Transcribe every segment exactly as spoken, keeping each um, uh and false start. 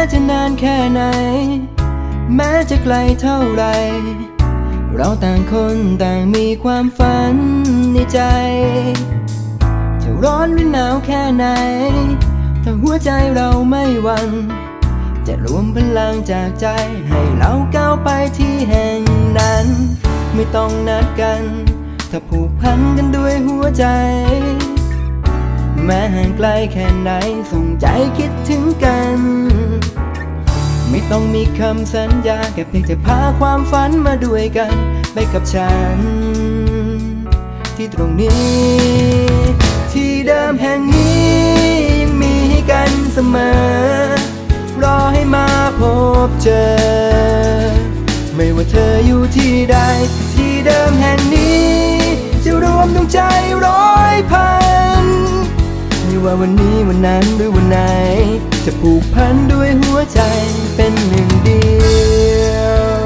จะนานแค่ไหนแม้จะไกลเท่าไรเราต่างคนต่างมีความฝันในใจจะร้อนหรือหนาวแค่ไหนถ้าหัวใจเราไม่หวั่นจะรวมพลังจากใจให้เราก้าวไปที่แห่งนั้นไม่ต้องนัดกันถ้าผูกพันกันด้วยหัวใจแม้ห่างไกลแค่ไหนส่งใจคิดถึงกันไม่ต้องมีคำสัญญาแค่เพียงจะพาความฝันมาด้วยกันไปกับฉันที่ตรงนี้ที่เดิมแห่งนี้ยังมีให้กันเสมอรอให้มาพบเจอไม่ว่าเธออยู่ที่ใดที่เดิมแห่งนี้จะรวมดวงใจร้อยพันไม่ว่าวันนี้วันนั้นหรือวันไหนจะผูกพันด้วยหัวใจเป็นหนึ่งเดียว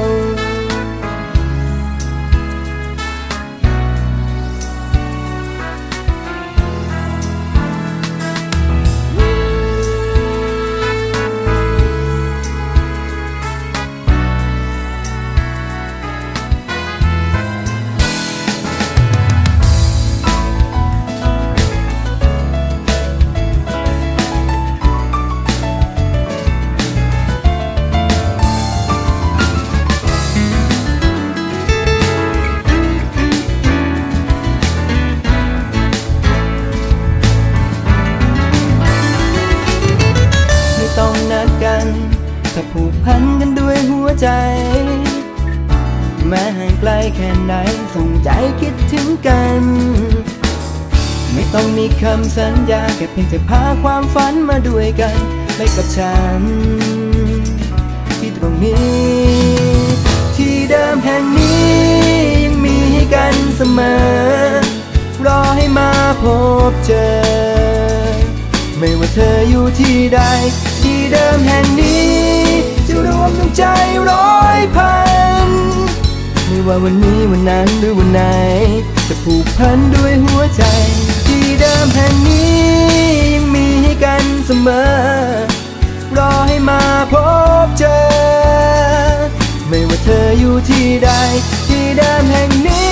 ต้องนัดกันถ้าผูกพันกันด้วยหัวใจแม้ห่างไกลแค่ไหนส่งใจคิดถึงกันไม่ต้องมีคำสัญญาแค่เพียงจะพาความฝันมาด้วยกันไปกับฉันที่ตรงนี้ที่เดิมแห่งนี้ยังมีให้กันเสมอรอให้มาพบเจอไม่ว่าเธออยู่ที่ใดที่เดิมแห่งนี้จะรวมดวงใจร้อยพันไม่ว่าวันนี้วันนั้นหรือวันไหนจะผูกพันด้วยหัวใจที่เดิมแห่งนี้ยังมีให้กันเสมอรอให้มาพบเจอไม่ว่าเธออยู่ที่ใดที่เดิมแห่งนี้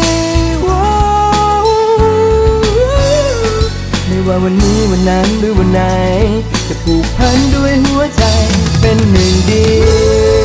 ไม่ว่าวันนี้วันนั้นหรือวันไหนจะผูกพันด้วยหัวใจเป็นหนึ่งเดียว